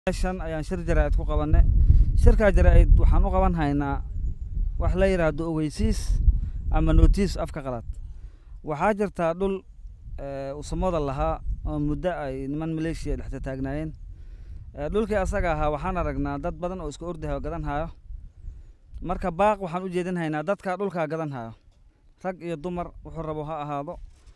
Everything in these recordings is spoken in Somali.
عشان أيان شر جرائد كو قبنا شركة جرائد وحنو قبنا هنا وحلا يرادو أويسيس أما نوتيس أفكا غلط وحاجر تادول وسموذ اللها مدة نمان ماليشيا لحتى تاجناين دول كي أساقها وحنا رجنا دات بدن أو إسكور ده وقدن هاي مركب باق وحنو جيدن هنا دات كادول كا قدن هاي رج يدمر وحربوها هذا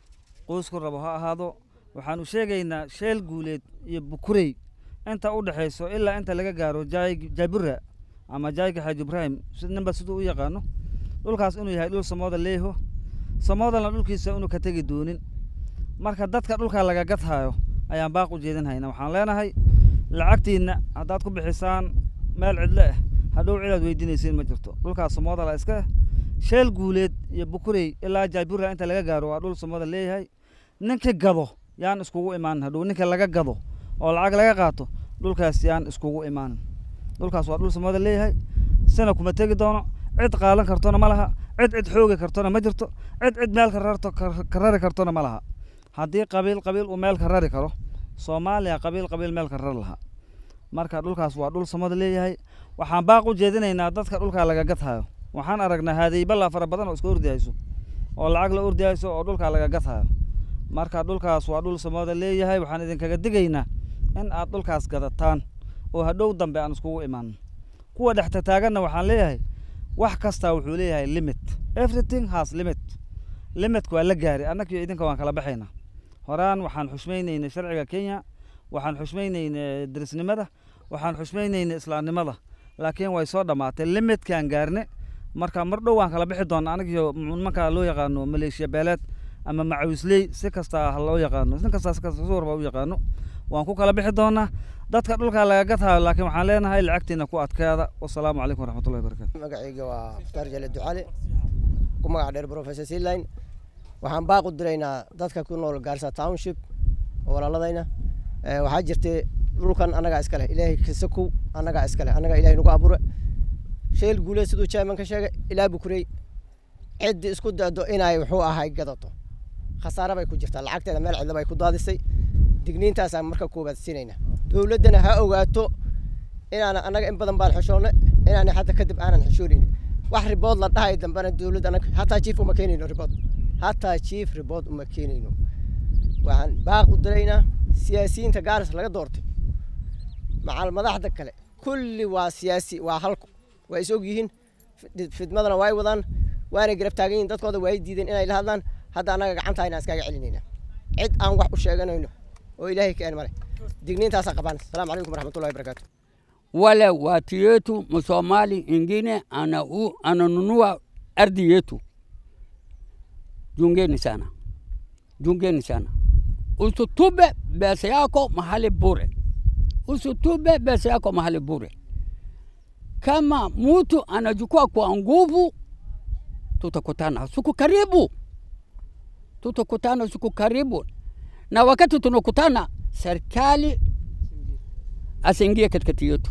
قوس كربوها هذا وحنو شيء شيل قولت يبكري أنت أود حيسو إلا أنت لقى جارو جاي برا أما جاي حاج إبراهيم نبى سدو يقانو دول كاس إنه يهاي دول سماذا ليه هو سماذا لنا دول كيس إنه كتجي دونين مركز دات كدول كلا جت هايو أيام باقو جيدن هاي نوحان لنا هاي لعقتي إن عداتكم بحسان مال عدله هدول عدد ويدين يصير مجرته دول كاس سماذا لا إسكه شيل قولت يبكري إلا جاي برا أنت لقى جارو دول سماذا ليه هاي نك جضو يعني إسكو إيمان هدول نك لقى جضو oo lacag laga qaato dhulkaas yaan iskugu imaan dhulkaas waa dhul Soomaaliya leeyahay sana kuma tagi doono cid qaalan kartona ma laha cid xooga kartona ma jirto cid meel ka rari kartona ma laha hadii qabiil uu meel ka rari karo Soomaaliya qabiil meel ka rari laha marka dhulkaas waa dhul Soomaaliya leeyahay waxaan baaq u jeedinaynaa dadka dhulka laga gataayo waxaan aragnaa haday balla fara badan oo isku ordiyayso oo lacag la ordiyayso oo dhulka laga gataayo marka dhulkaas waa dhul Soomaaliya leeyahay waxaan idin kaga digaynaa إن أطول كاس قدرتان وهدو دم بأن سكوا إيمان قوة دحت تاجنا وحليها وحكستا وحوليها limit everything has limit كوالله جاري أنا كي إذن كمان كلا بحينا هران وحن حشمين إن شرع كينيا وحن حشمين إن درس نمذا وحن حشمين إن إسلام نمذا لكن ويصاد ما limit كان جارني مركا مرضو وان كلا بحدون أنا كي من مكان لو يقانو ماليشيا بلد أما معوسلي سكستا هلا يقانو سكستا زور بقى يقانو وأنكو كلا بحدونا دتك دولك على جتها لكن وحالينا هاي العكتنا كوات كذا والسلام عليكم ورحمة الله وبركاته. مقعيق وترجل الدعاء كم قاعد بروفيسور سيلاين وحن باقو درينا دتك كونوا الجارسة تاونشيب ولا لدينا وحاجرتي روكان أنا قاعد إسكاله إلهي كسكو أنا قاعد إسكاله أنا قاعد إلهي نقول أبورة شيء الجولة سدو شيء من كشجع إلى بكري عد إسكود دو إنا يحوها هاي قدرته خسارة بيكون جرت العكت هذا ملعب بيكون ضاد السي دقنين تاسع مركب كوبا السنين دولتنا هؤلاء إن أنا إن بدن بالحشونة إن أنا حتى كذب أنا حشوريني واحد رباط لا تهاي دم دولت أنا حتى شيف ومكانين رباط حتى شيف رباط ومكانين وعن باقي درينا سياسيين تجارس لا دورتي مع المدح دكله كل وسياسي وحلق ويسوقين في دمنا واي وضن وأنا قربت تاجين تدخل وايد جديدين إلى هذا أنا عن تاي ناس كاي علينا عد أنا واحد وشيء إنه وإلهي كأن مري دقنين تاسع قبان السلام عليكم ورحمة الله وبركاته ولا واتيتو مسومالي إنجيني أنا ننوى أرديتو جونجيني سانا usitube pesa yako mahali bure kama mtu anachukua kwa nguvu tutakutana siku karibu na wakati tunakutana serikali asiingie katikati yetu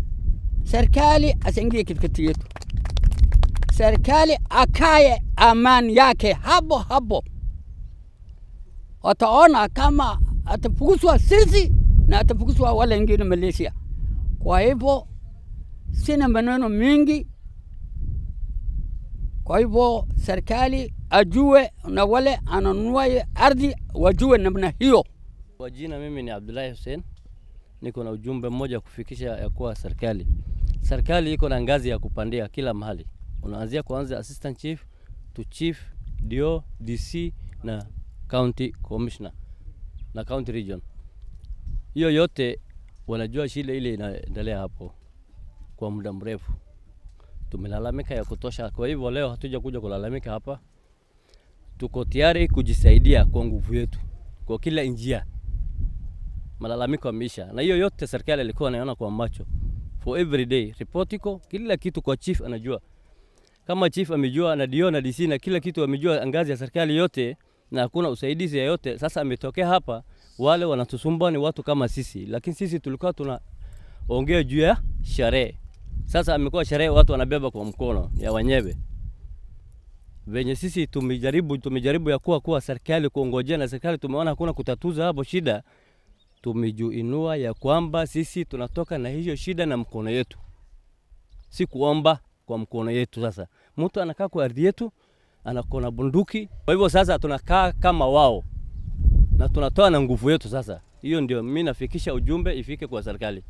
serikali akae amani yake hapo wataona kama atafukuzwa sisi na atafukuzwa wale wengine Malaysia. Kwa hivyo sina maneno mingi. Kwa hivyo serikali ajue na wale ananunua ardhi wajue namna hiyo. Kwa jina mimi ni Abdullahi Hussein. Niko na ujumbe mmoja kufikisha ya kuwa serikali iko na ngazi ya kupandia kila mahali. Unaanzia kuanza assistant chief to chief, DO, DC na county commissioner na county region. Hiyo yote wanajua shida ile inaendelea hapo kwa muda mrefu. Tumelalamika ya kutosha, kwa hivyo leo hatuja kuja kulalamika hapa. Tuko tayari kujisaidia kwa nguvu yetu kwa kila njia. Malalamiko yameisha na hiyo yote serikali ilikuwa inaona kwa macho. For every day reportiko kila kitu kwa chief anajua. Kama chief amejua na DO na DC na kila kitu amejua ngazi ya serikali yote na hakuna usaidizi yote. Sasa ametokea hapa wale wanatusumbua ni watu kama sisi, lakini sisi tulikuwa tunaongea juu ya sherehe. Sasa amekuwa sherehe watu wanabeba kwa mkono ya wenyewe. Venye sisi tumejaribu ya kuwa serikali kuongojea na serikali tumeona hakuna kutatuza hapo shida. tumejiinua ya kwamba sisi tunatoka na hiyo shida na mkono yetu, si kuomba kwa mkono yetu. Sasa mtu anakaa kwa ardhi yetu, anakona bunduki, kwa hivyo sasa tunakaa kama wao na tunatoa na nguvu yetu. Sasa hiyo ndio mimi nafikisha ujumbe ifike kwa serikali.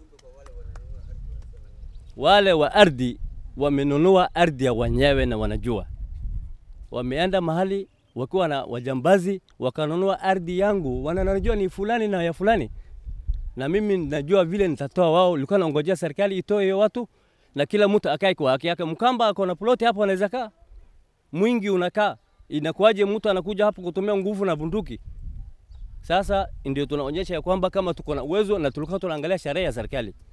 Wale wa ardhi wamenunua ardhi ya wenyewe na wanajua, wameenda mahali wakiwa na wajambazi wakanunua ardhi yangu, wananijua ni fulani na ya fulani, na mimi najua vile nitatoa. Wao ilikuwa naongojea serikali itoe hiyo watu na kila mtu akae kwa haki yake. Mkamba ako na ploti hapo anaweza kaa, mwingi unakaa, inakuaje mtu anakuja hapo kutumia nguvu na bunduki? Sasa ndio tunaonyesha ya kwamba kama tuko na uwezo na tulikuwa tunaangalia sheria ya serikali.